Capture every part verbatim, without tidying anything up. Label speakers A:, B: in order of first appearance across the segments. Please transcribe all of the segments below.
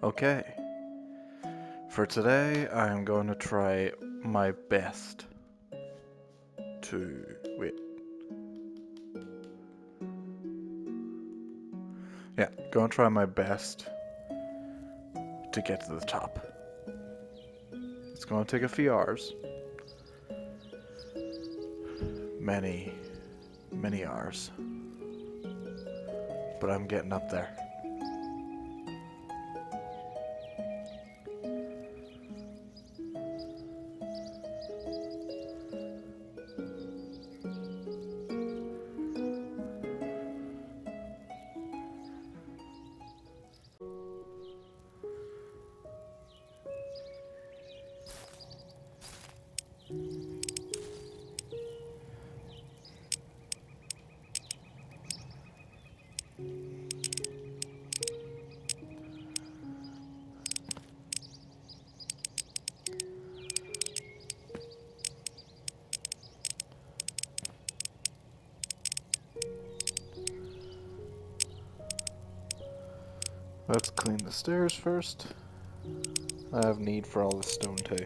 A: Okay, for today I'm going to try my best to wait. Yeah, going to try my best to get to the top. It's going to take a few hours. Many, many hours. But I'm getting up there. Let's clean the stairs first. I have need for all the stone too.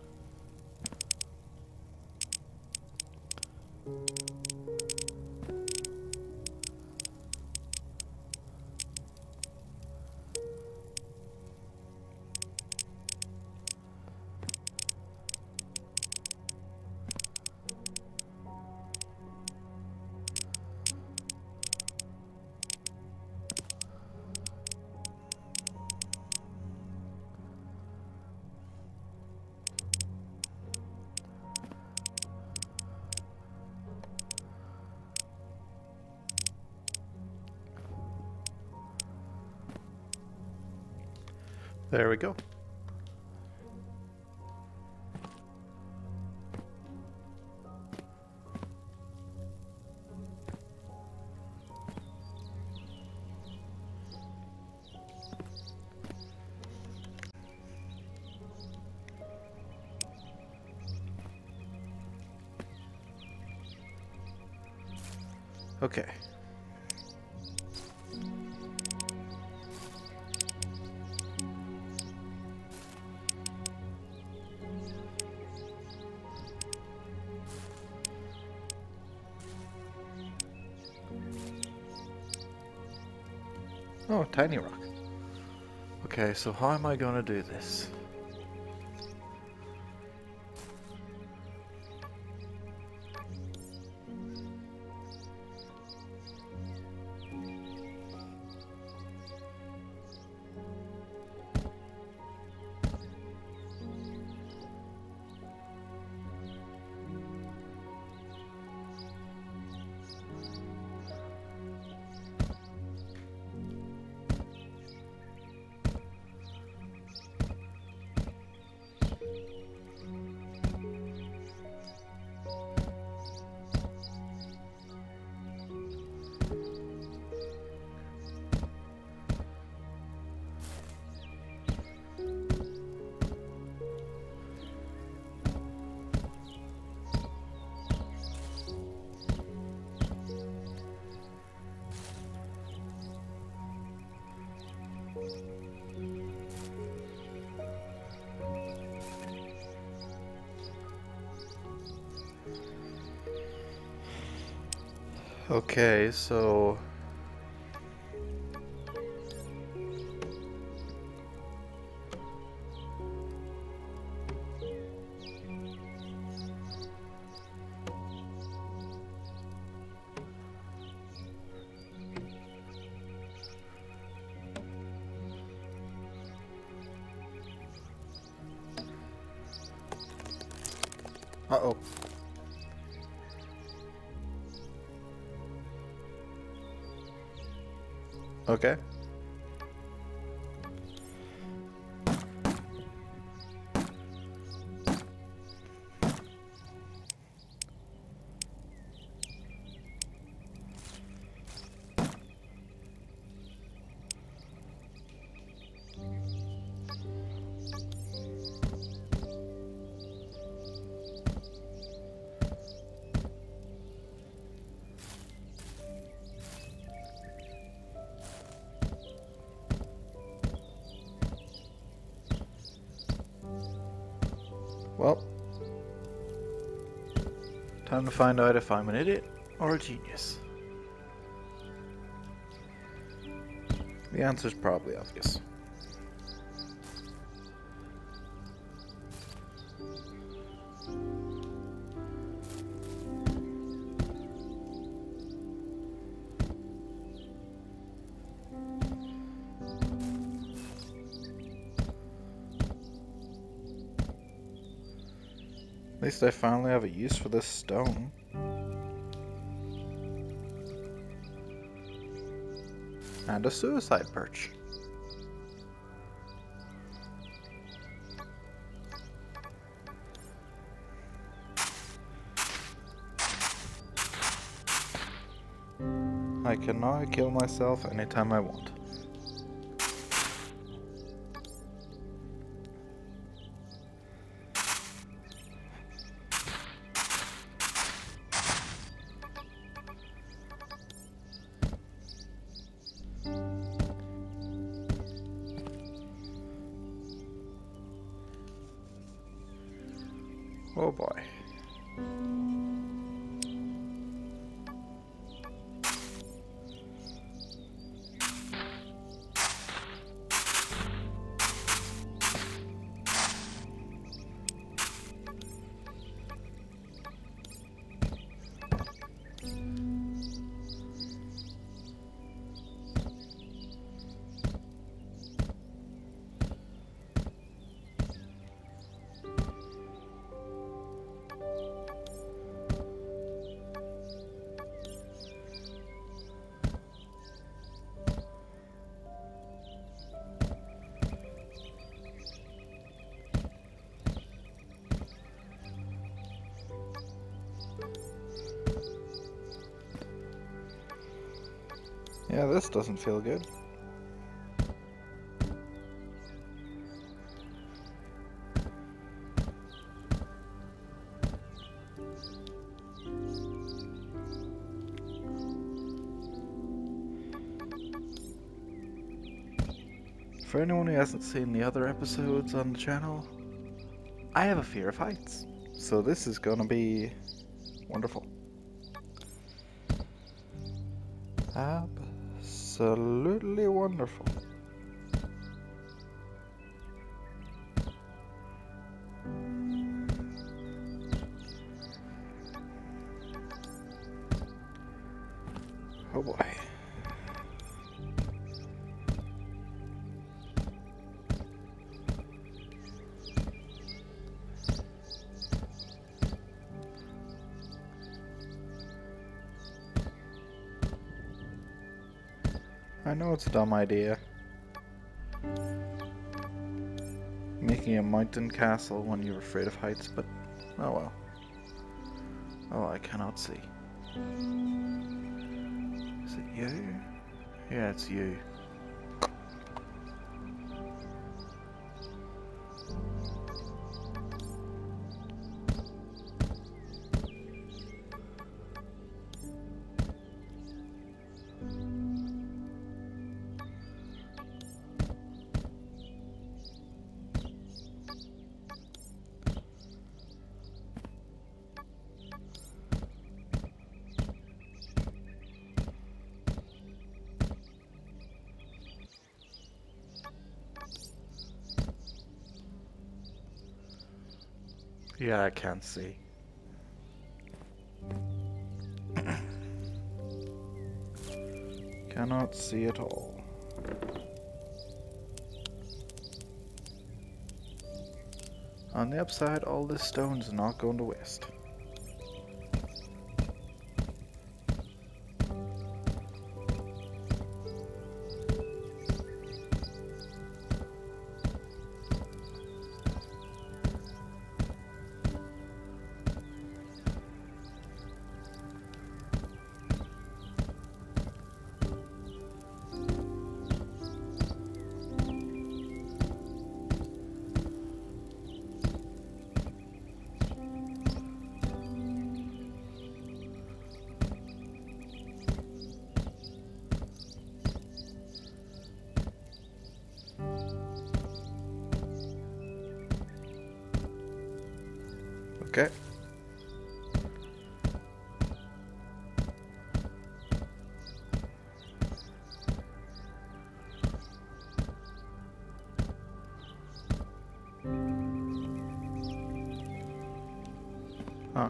A: There we go. Okay. Oh, tiny rock. Okay, so how am I gonna do this? Okay, so uh-oh. Okay. Well, time to find out if I'm an idiot or a genius. The answer's probably obvious. At least I finally have a use for this stone. And a suicide perch. I can now kill myself anytime I want. Oh boy. Yeah, this doesn't feel good. For anyone who hasn't seen the other episodes on the channel, I have a fear of heights, so this is gonna be wonderful. Absolutely wonderful. Oh boy. I know it's a dumb idea. Making a mountain castle when you're afraid of heights, but oh well. Oh, I cannot see. Is it you? Yeah, it's you. Yeah, I can't see. Cannot see at all. On the upside, all this stone's not going to waste. Okay. Huh.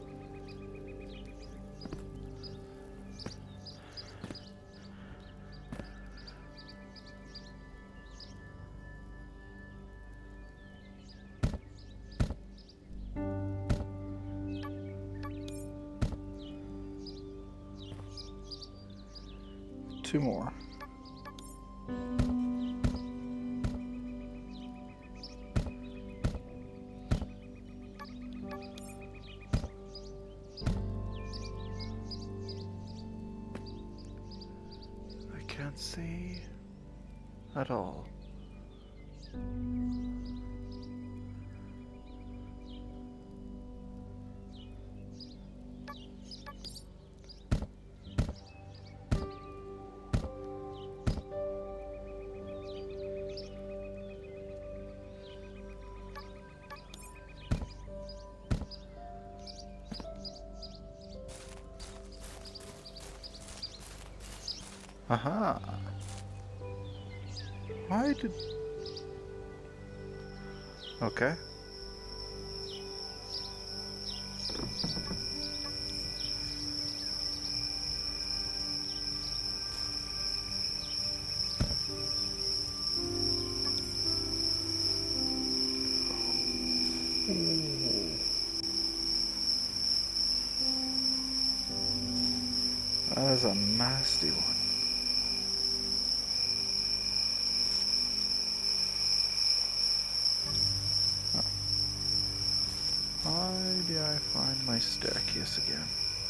A: Two more. I can't see at all. Aha! Why did... Okay. Ooh. That is a nasty one. Why do I find my staircase again?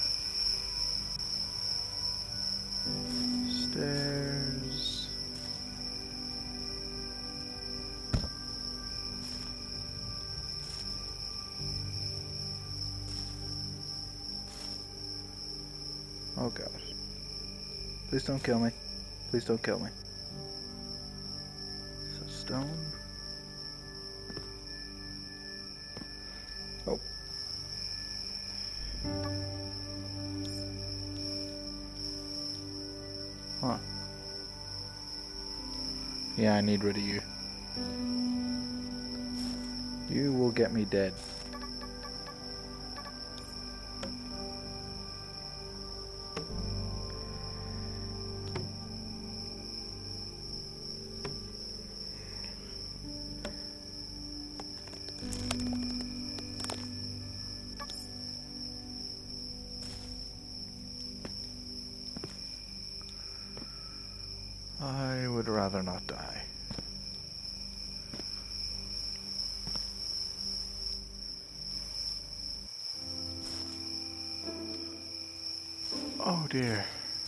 A: Stairs. Oh god. Please don't kill me. Please don't kill me. So stone. Oh. Huh. Yeah, I need rid of you. You will get me dead. I would rather not die. Oh dear.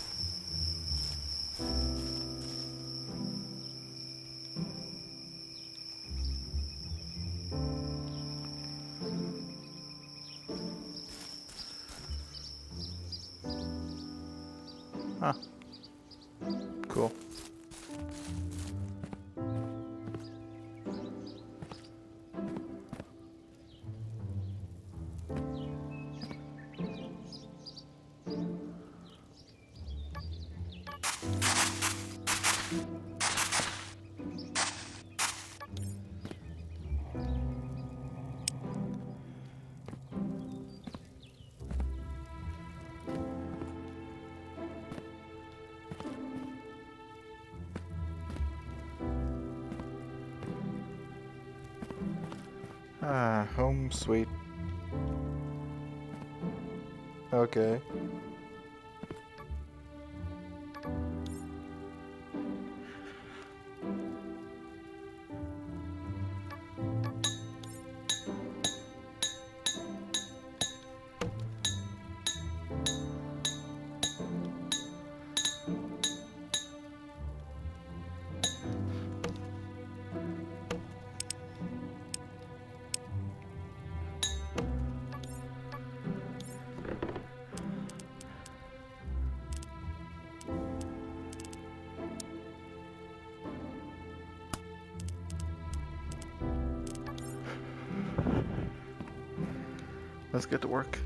A: Huh. Cool. Ah, home sweet. Okay. Let's get to work.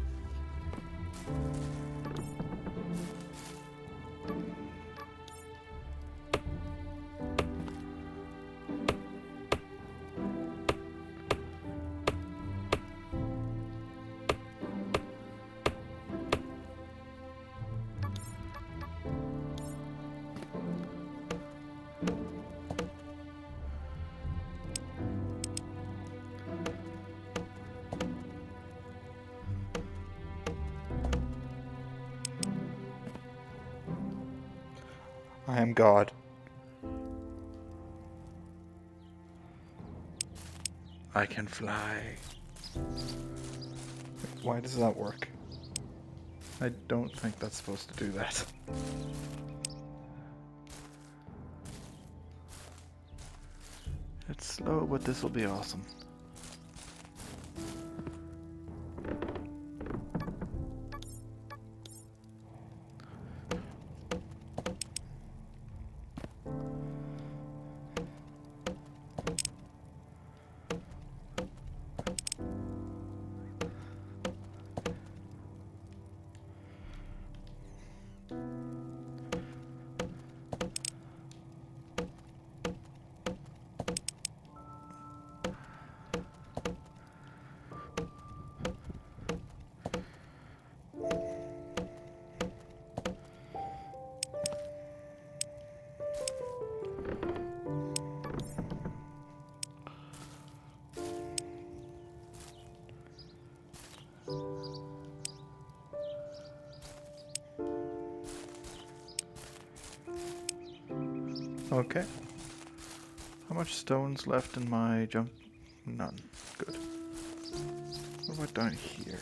A: I am God. I can fly. Why does that work? I don't think that's supposed to do that. It's slow, but this will be awesome. Okay. How much stone's left in my jump? None. Good. What about down here?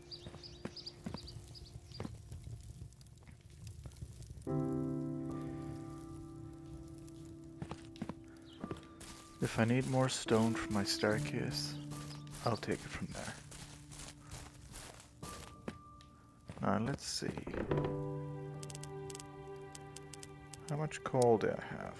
A: If I need more stone for my staircase, I'll take it from there. Now let's see. How much coal do I have?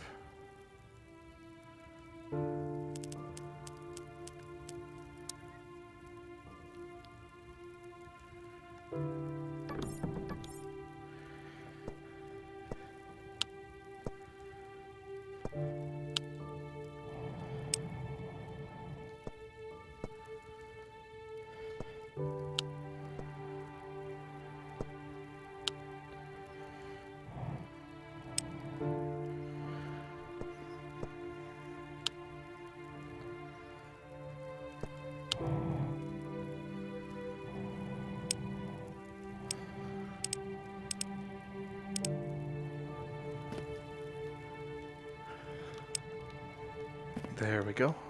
A: There we go.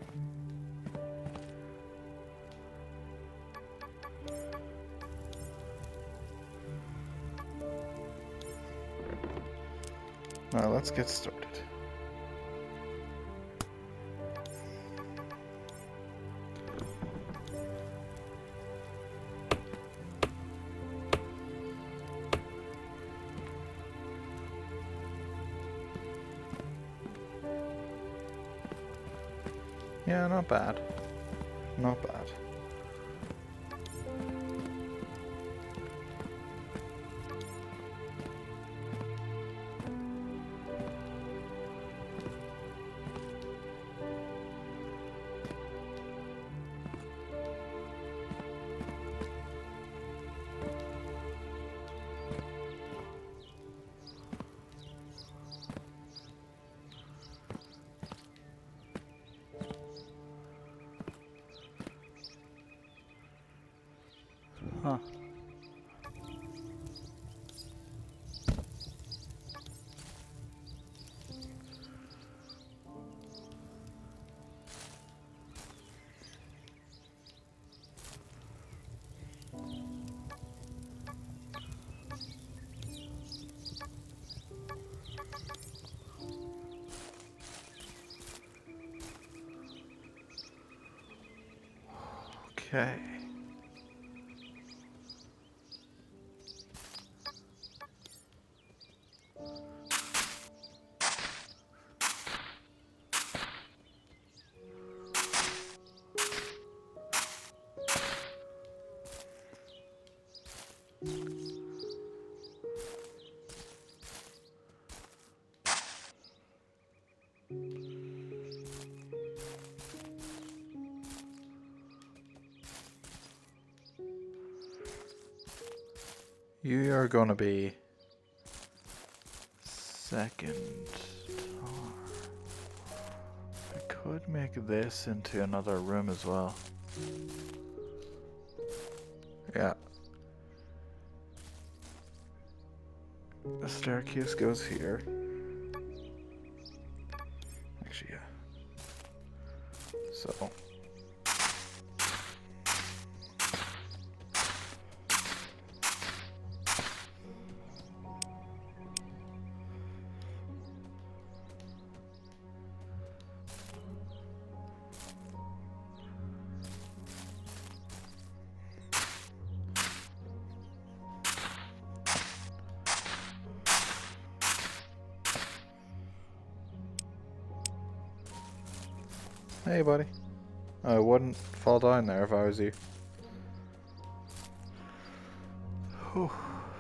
A: Now let's get started. Yeah, not bad. Not bad. Huh. Okay. You are gonna be second tar. I could make this into another room as well. Yeah. The staircase goes here. Actually, yeah. So. Hey, buddy. I wouldn't fall down there if I was you. Whew.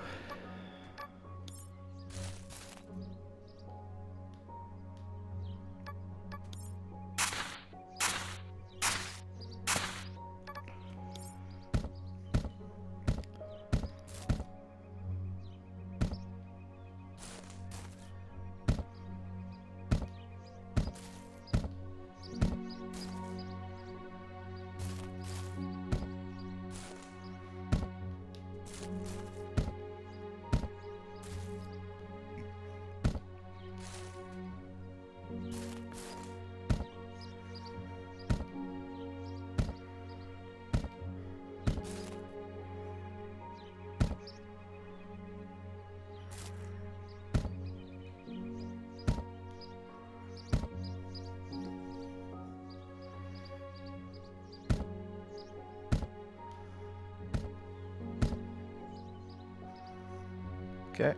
A: Okay.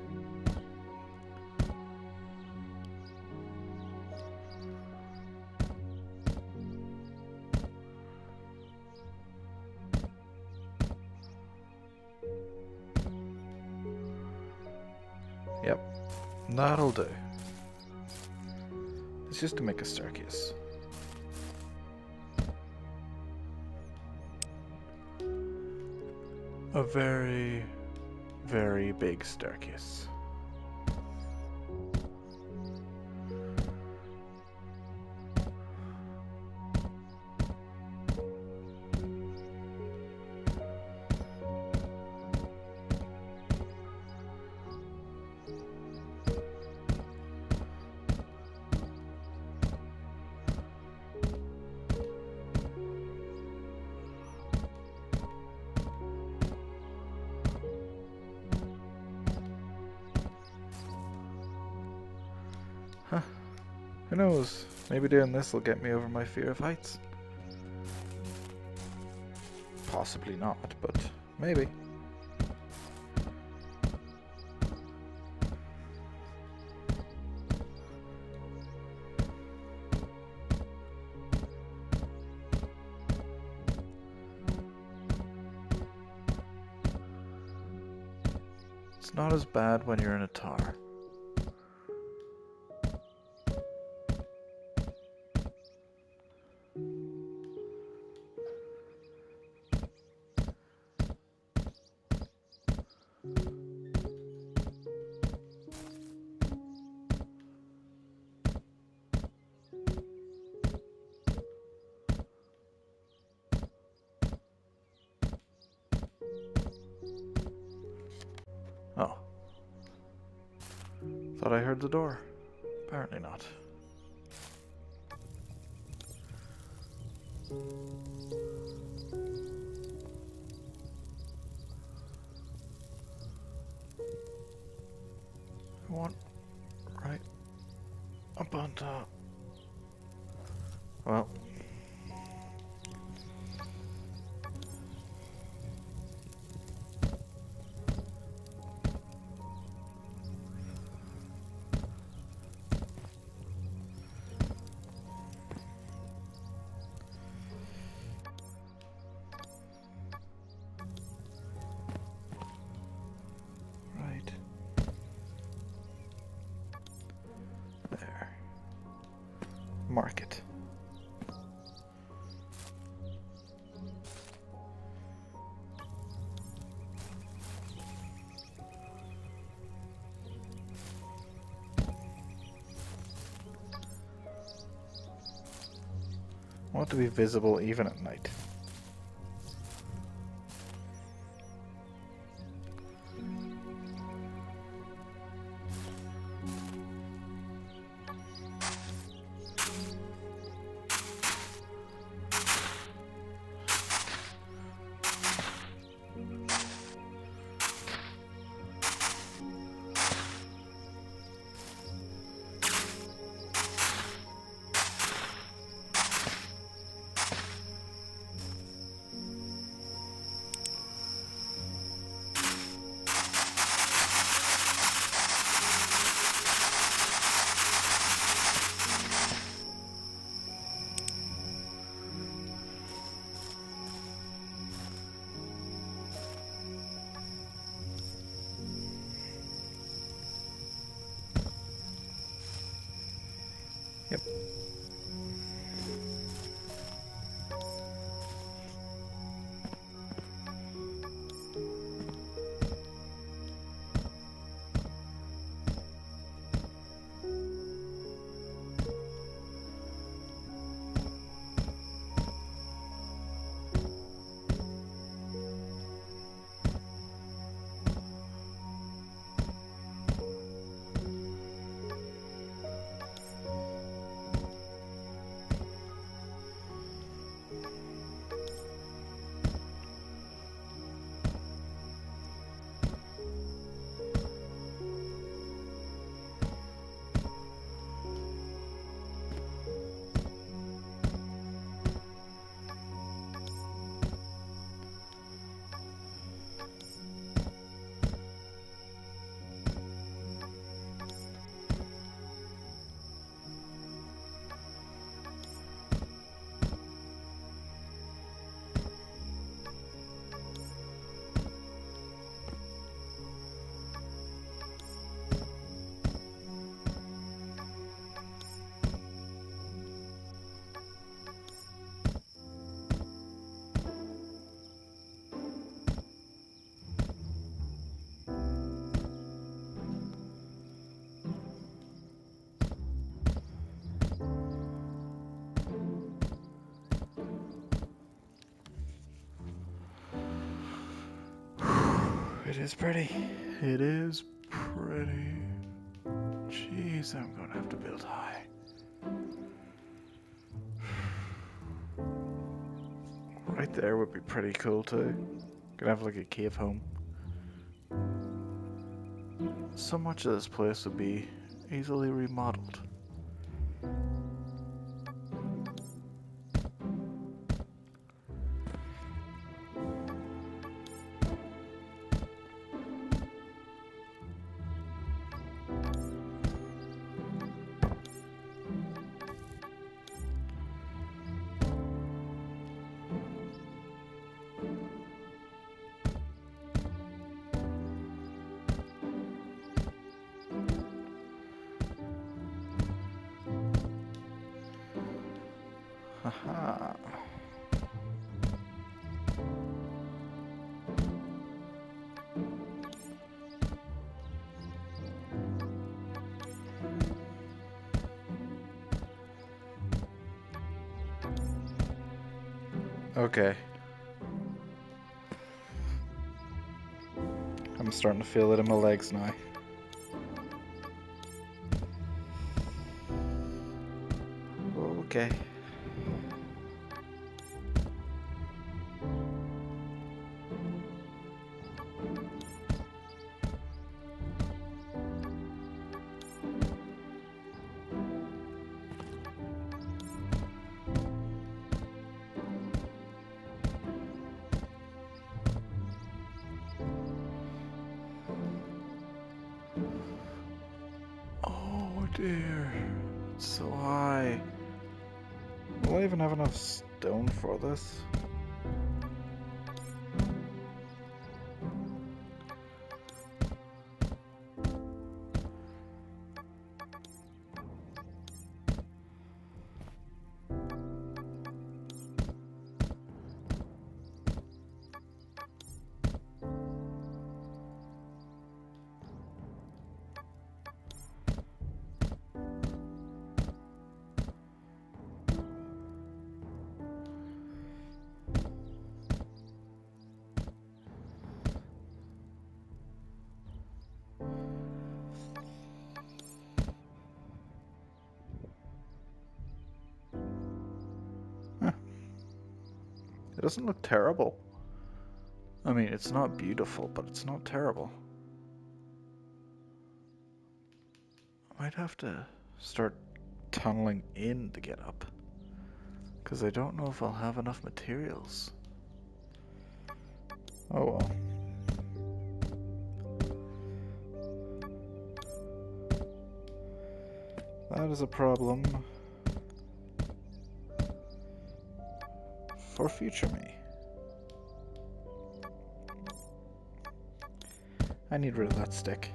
A: Yep, that'll do. It's just to make a staircase. A very, very big staircase. Huh. Who knows? Maybe doing this will get me over my fear of heights. Possibly not, but maybe. It's not as bad when you're in a tower. Oh. Thought I heard the door. Apparently not. I want right up on top. Well. market. I want it to be visible even at night. Yep. It is pretty. It is pretty. Jeez, I'm gonna have to build high. Right there would be pretty cool too. Could have like a cave home. So much of this place would be easily remodeled. Haha. Okay. I'm starting to feel it in my legs now. Okay. Oh dear, it's so high. Will I even have enough stone for this? It doesn't look terrible. I mean, it's not beautiful, but it's not terrible. I might have to start tunneling in to get up, because I don't know if I'll have enough materials. Oh well. That is a problem for future me. I need rid of that stick.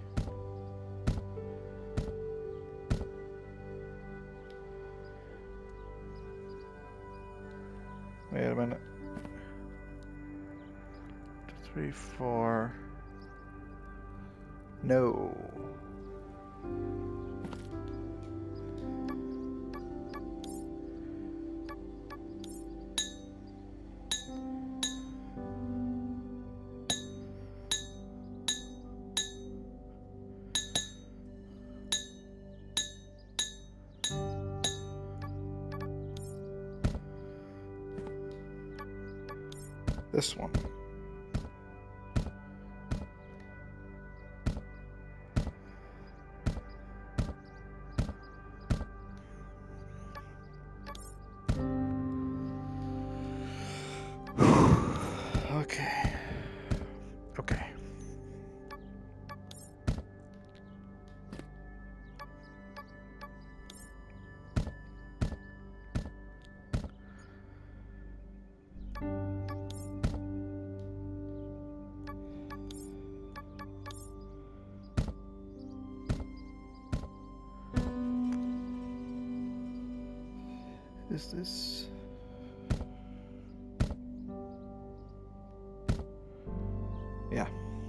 A: Wait a minute. Two, three, four. No. This one. Okay. Okay. Is this... Yeah.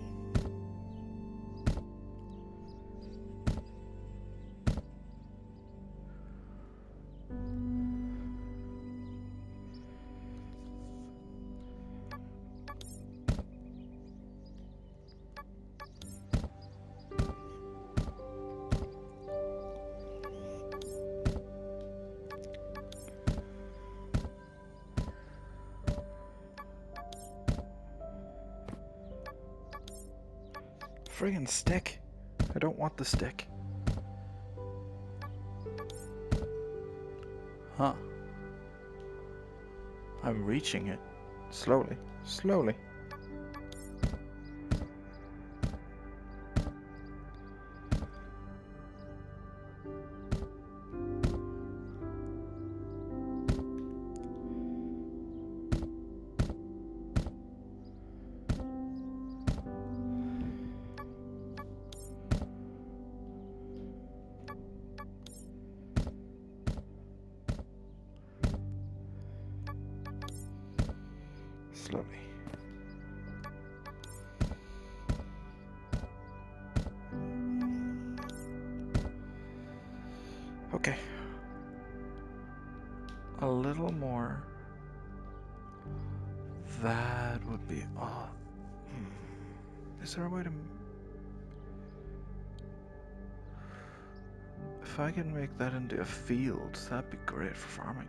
A: Friggin' stick. I don't want the stick. Huh. I'm reaching it. Slowly. Slowly. Slowly. Okay. A little more. That would be odd. Hmm. Is there a way to... If I can make that into a field, that'd be great for farming.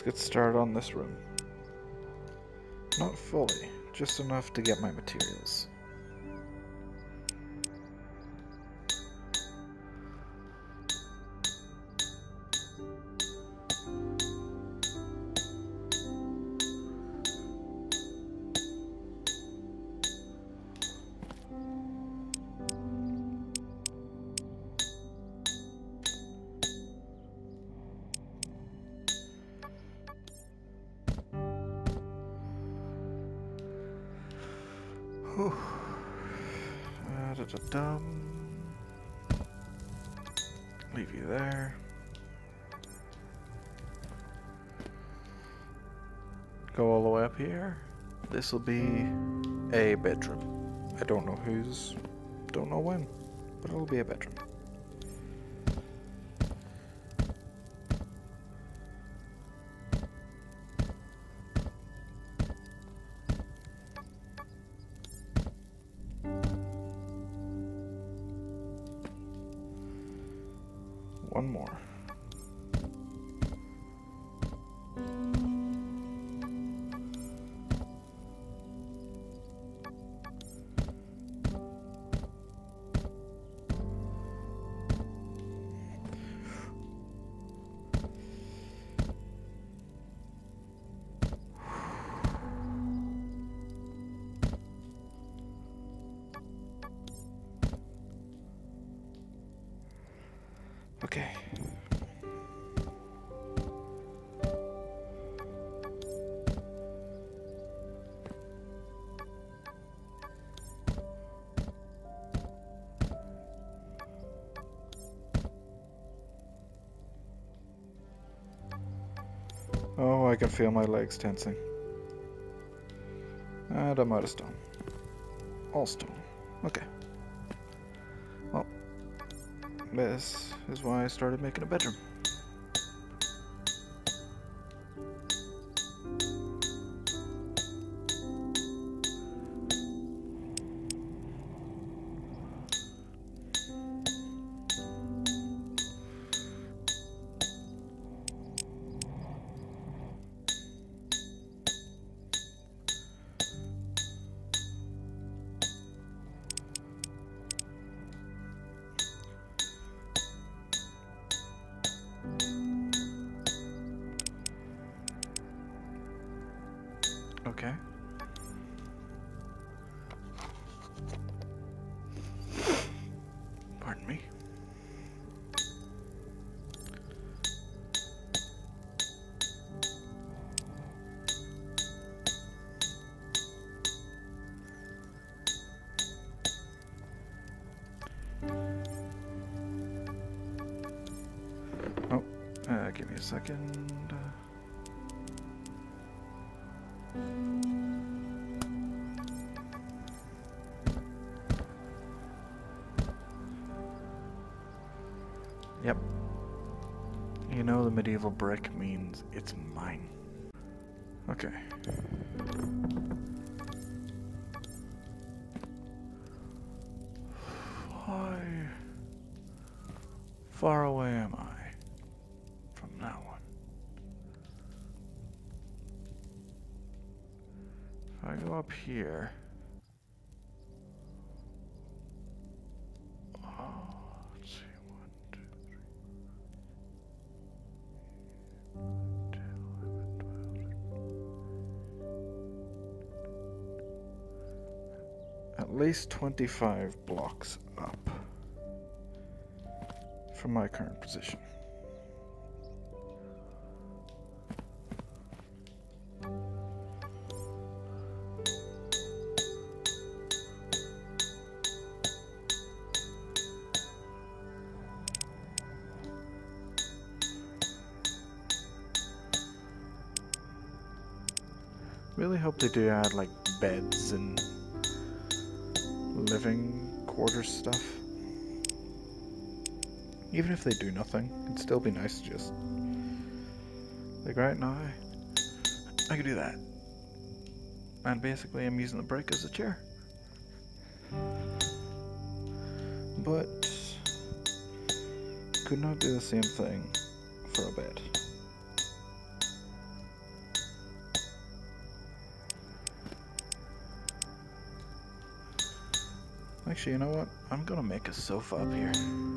A: let's get started on this room. Not fully, just enough to get my materials. Whew. Uh, da -da -dum. Leave you there. Go all the way up here. This will be a bedroom. I don't know whose, don't know when, but it'll be a bedroom. One more. Okay. Oh, I can feel my legs tensing. And I'm out of stone. All stone. Okay. Well, this is why I started making a bedroom. Okay. Pardon me. Oh, uh, give me a second. Yep. You know the medieval brick means it's mine. Okay. Why far away am I from that one? If I go up here. At least twenty-five blocks up from my current position. Really hope they do add like beds and living quarters stuff. Even if they do nothing, it'd still be nice to just like right now I could do that. And basically I'm using the brick as a chair. But could not do the same thing for a bed. Actually, you know what? I'm gonna make a sofa up here.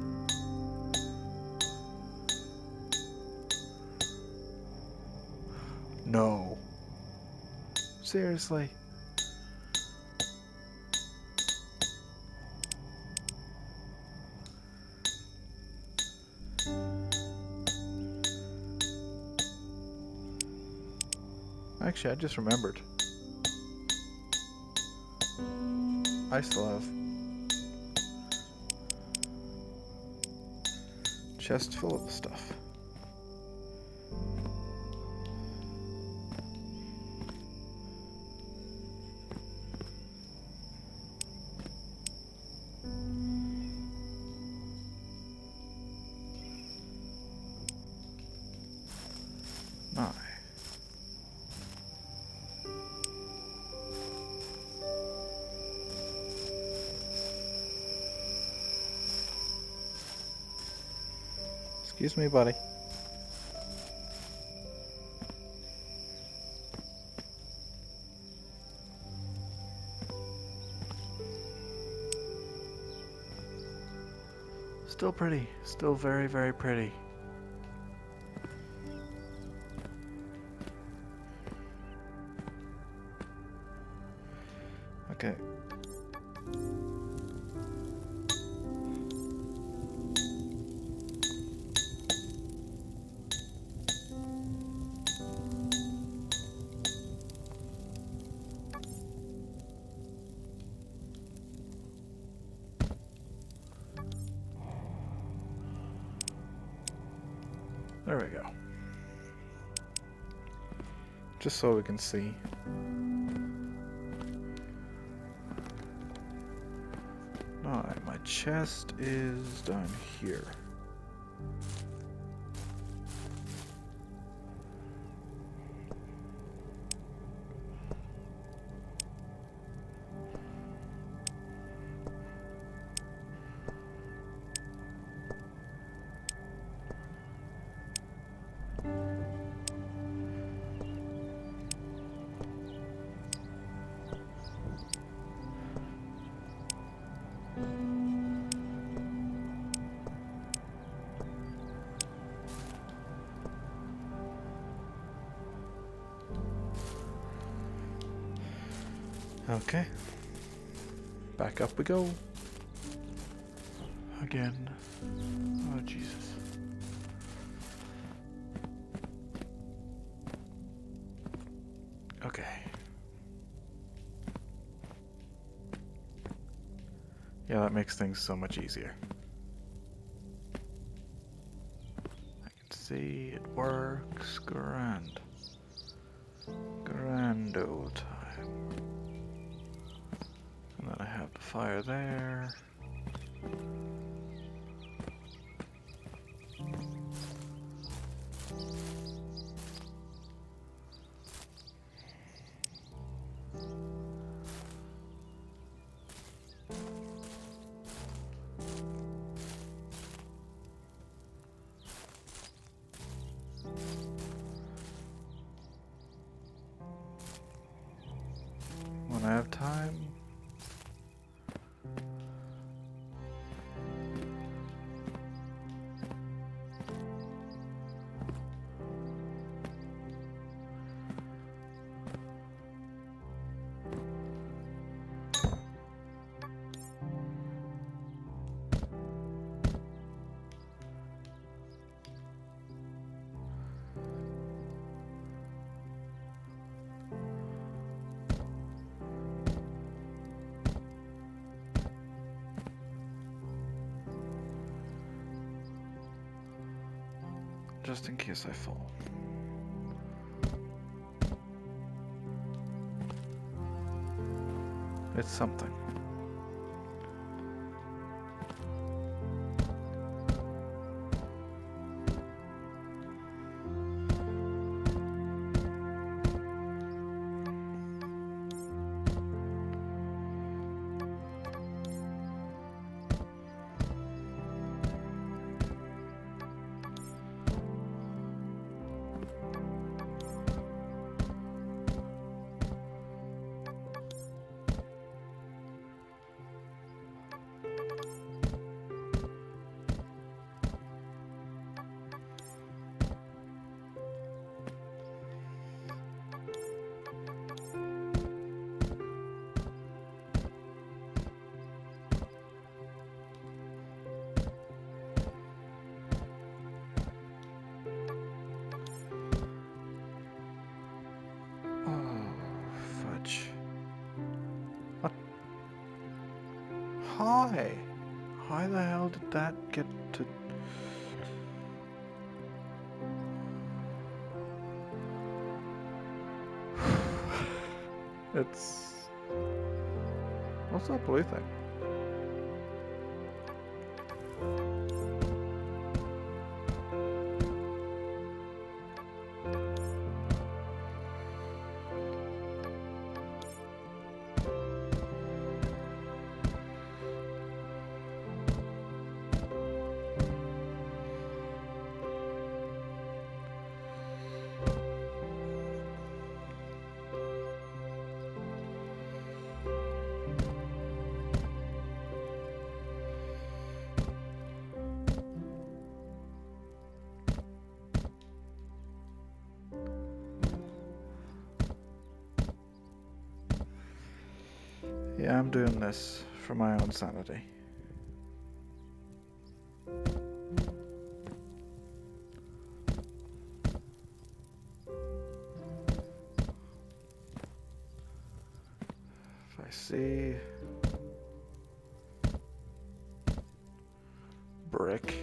A: No. Seriously? Actually, I just remembered. I still have chest full of stuff. Nine. Excuse me, buddy. Still pretty. Still very, very pretty. Okay. There we go. Just so we can see. Alright, my chest is down here. Okay. Back up we go. Again. Oh, Jesus. Okay. Yeah, that makes things so much easier. I can see it works. Grand. Grand old time. And then I have the fire there. When I have time. Just in case I fall. It's something. high. How the hell did that get to... It's... What's that blue thing? Yeah, I'm doing this for my own sanity. If I see brick,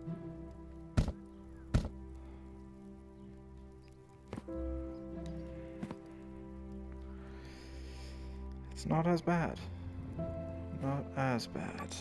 A: it's not as bad. Not as bad.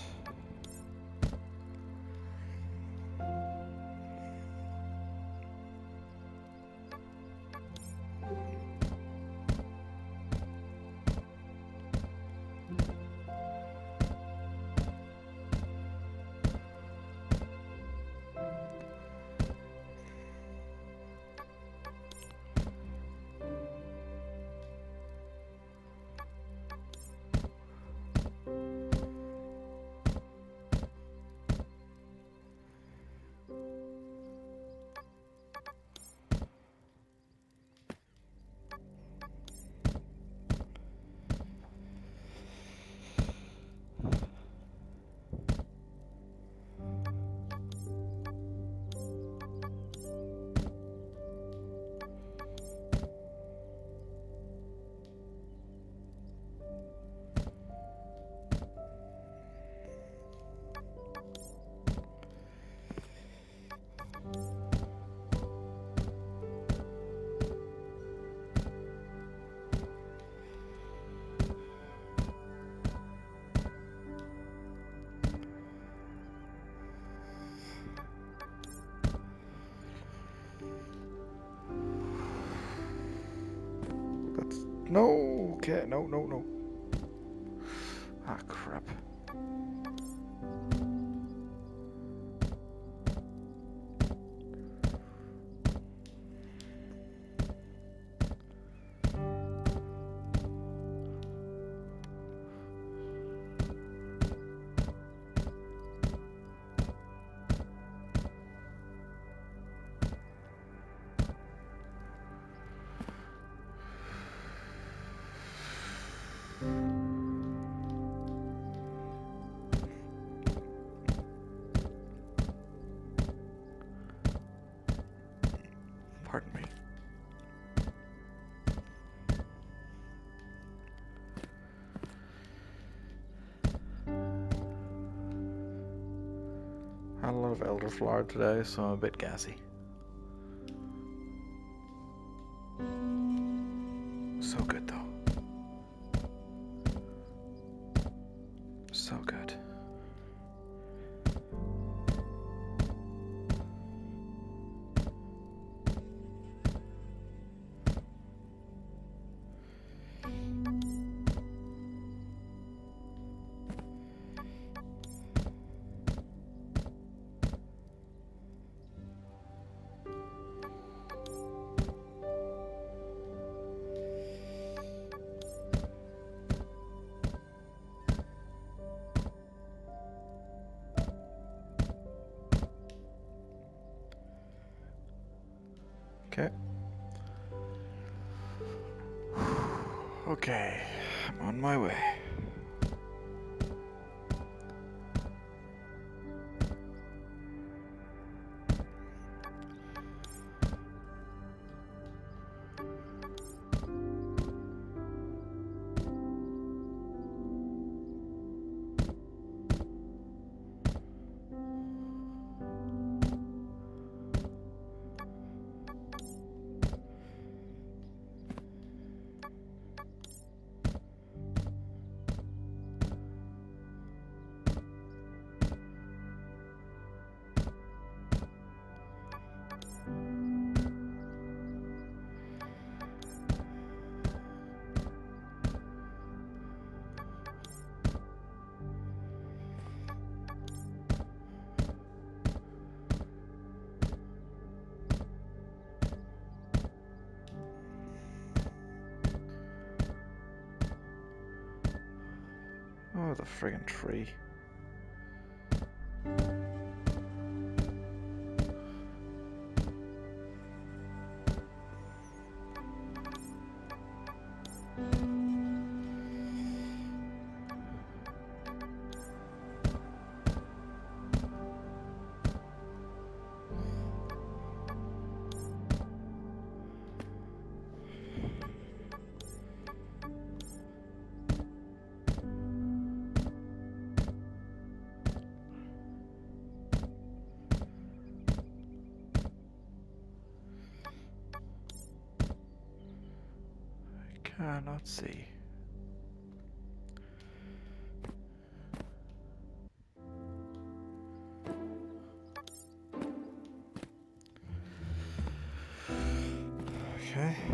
A: No, okay, no, no, no. Ah, crap. Pardon me. Had a lot of elderflower today, so I'm a bit gassy. So good though. So good. Okay. Okay, I'm on my way. with a friggin' tree. Cannot see. Okay.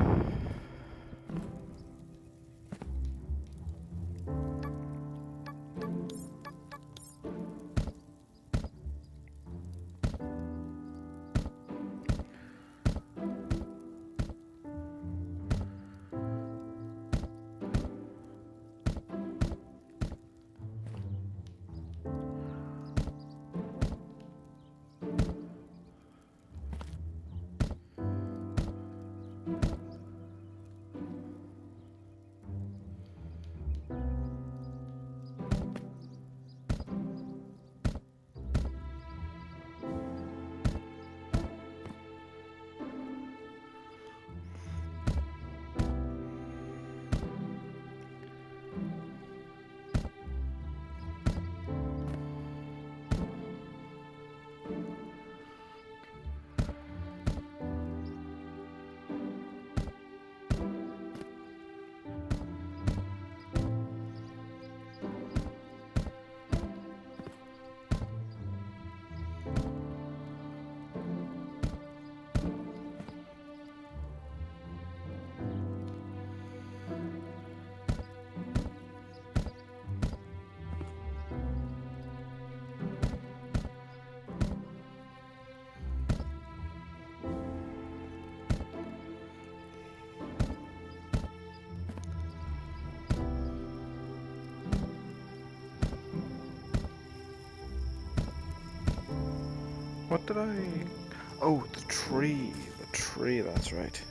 A: What did I... Oh, the tree. The tree, that's right.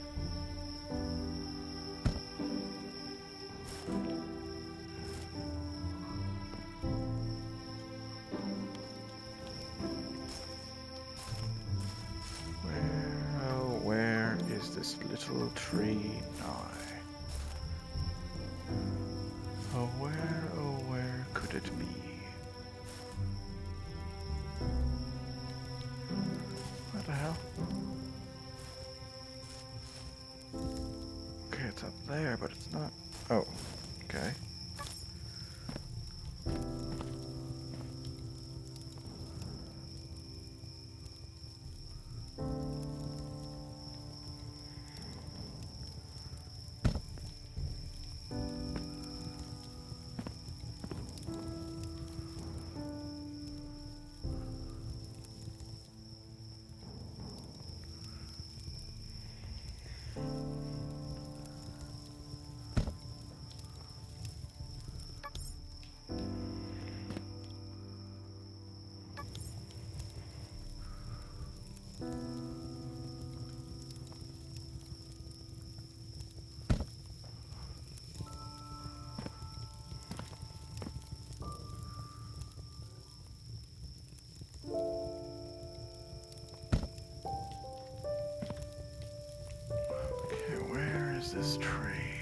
A: Where, oh, where is this little tree now? Oh, where, oh, where could it be? What the hell? Okay, it's up there, but it's not. Oh, okay. This tree.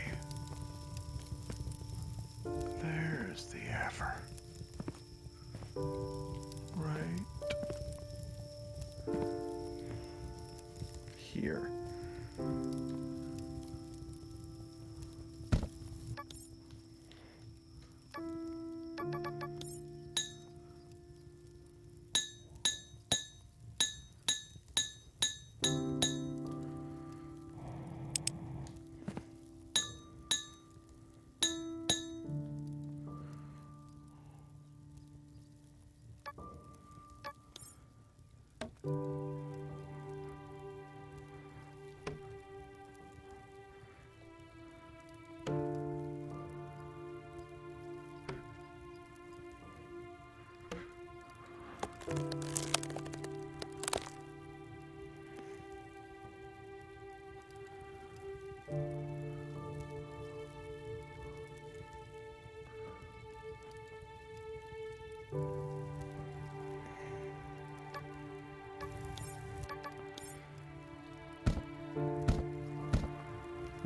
A: There's the Aver. Right here.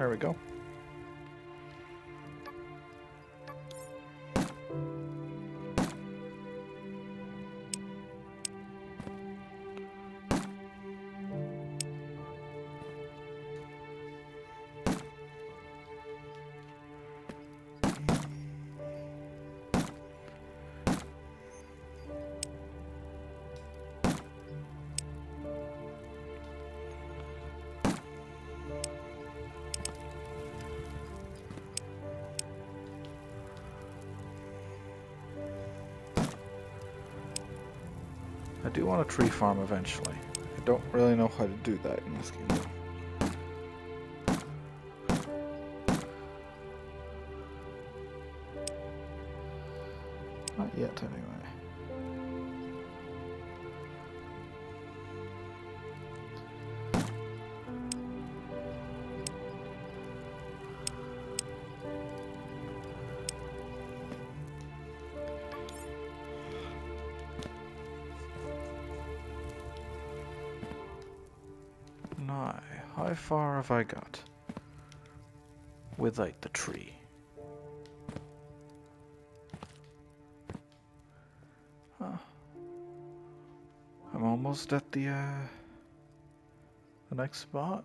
A: There we go. I do want a tree farm eventually. I don't really know how to do that in this game though. Not yet anyway. Now, how far have I got without the tree? Huh. I'm almost at the uh, the next spot.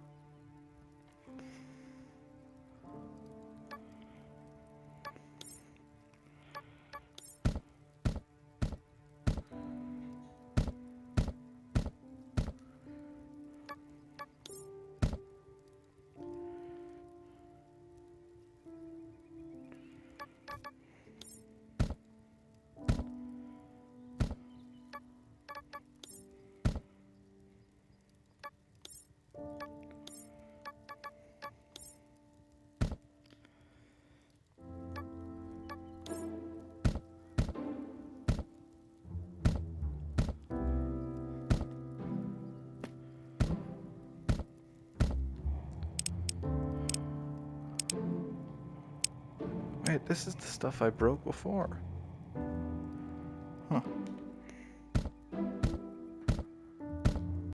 A: Wait, this is the stuff I broke before. Huh.